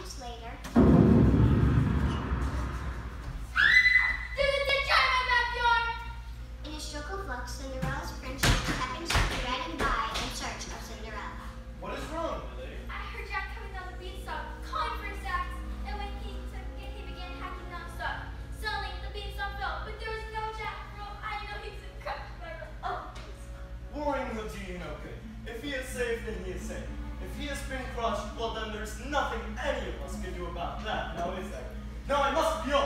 years later. In a stroke of luck, Cinderella's prince happens to be riding by in search of Cinderella. What is wrong, Lily? I heard Jack coming down the beanstalk, calling for his axe, and when he began hacking non-stop. Suddenly, the beanstalk fell, but there was no Jack. Well, I know he's in crushed by the Worrying will do you no good. If he is safe, then he is safe. If he has been crushed, well then there's nothing any of us can do about that, now is there? Now I must be